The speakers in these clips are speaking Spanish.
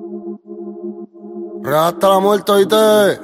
Real hasta la muerte, oíste.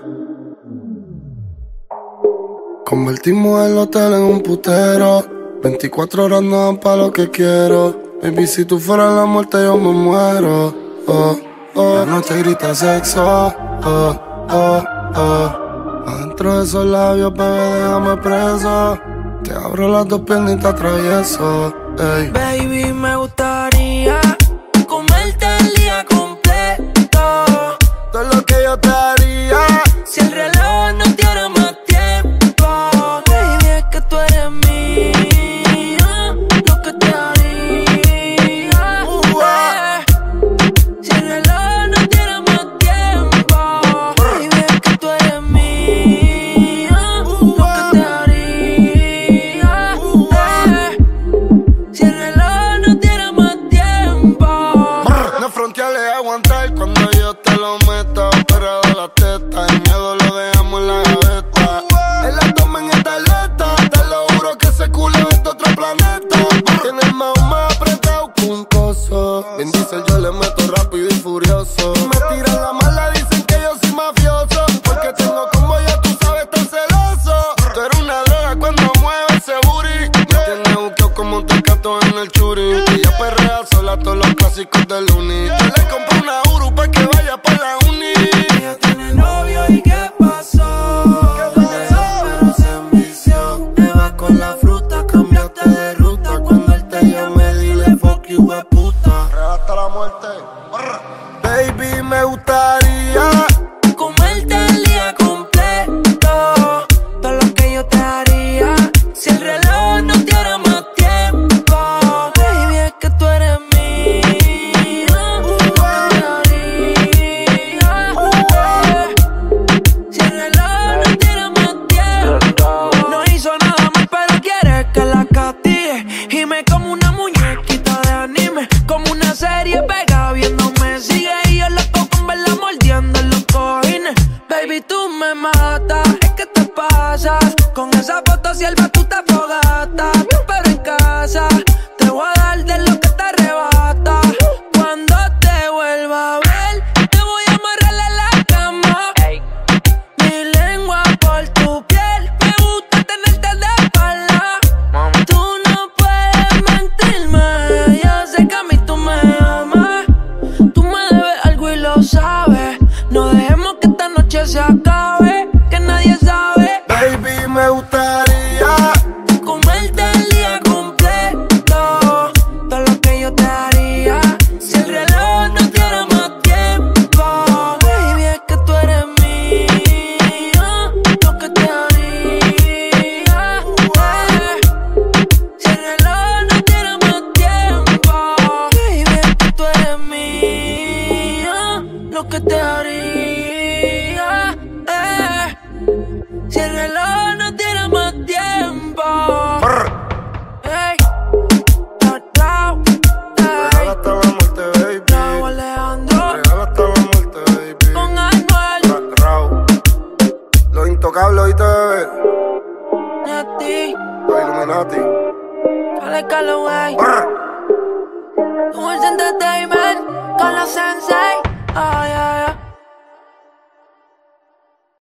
Convertimos el hotel en un putero. 24 horas no dan pa' lo que quiero. Baby, si tú fueras la muerte yo me muero. Oh, oh. La noche grita sexo. Oh, oh, oh. Adentro de esos labios, bebé, déjame preso. Te abro las dos piernas y te atravieso. Ey. Baby, me gustaría comerte el día completo. Todo lo que yo te haría si el reloj no diera más tiempo. Baby, es que tú eres mía. Lo que te haría si el reloj no diera más tiempo. Baby, es que tú eres mía. Lo que te haría si el reloj no diera más tiempo. No fronteales aguantar cuando yo te lo meto. Pero de la teta, el miedo lo dejamos en la gaveta. En la toma en esta alerta, te lo juro que ese culo es de otro planeta. Tiene el más apretado que un coso. Vin Diesel yo le meto rápido y furioso. Me tiran la mala, dicen que yo soy mafioso. Porque tengo como ya tú sabes tan celoso. Tú eres una droga cuando mueves ese booty. Me tienes buqueo como un tecato en el churi. Ella perrea sola todos los clásicos del uni. Yo le compré una Uru pa' que vaya pa' la uni. Ella tiene novio y ¿qué pasó? Pero se envició. Te vas con la fruta, cambiaste de ruta. Cuando él te llame, dile fuck you, puta. Hasta la muerte. Baby, me gustaría comerte el día completo. Todo lo que yo te haría si el reloj no diera más tiempo. Baby, es que tú eres mía. Lo que te haría si el reloj no diera más tiempo. No hizo nada mal, pero quiere que la castigue. Y me como una muñequita de anime. Como una serie pega viéndome sigue. Y yo loco con verla mordiendo en los cojines. Baby, tú me matas, es que te pasas. Con esa foto sierva tú te fogatas. Pero en casa te voy a dar de lo que te arrebata. Cuando te vuelva a ver, te voy a amarrar en la cama. Mi lengua por tu piel, me gusta tenerte de espalda. Tú no puedes mentirme, yo sé que a mí tú me amas. Tú me debes algo y lo sabes. No dejemos que esta noche se acabe, que nadie sabe. Baby, me gustaría Comerte el día completo. Todo lo que yo te haría si el reloj no diera más tiempo. Baby, es que tú eres mía. Lo que te haría si el reloj no diera más tiempo. Baby, es que tú eres mía. Lo que te haría si el reloj no diera más tiempo. Ey, Real hasta la muerte, baby. Raúl Alejandro Real hasta la muerte, baby. con Anuel Raúl. Los intocables, oíste, bebé. Nati, Los Illuminati. Cale Calloway, Dulce Entertainment con la Sensei. Oh, yeah, yeah.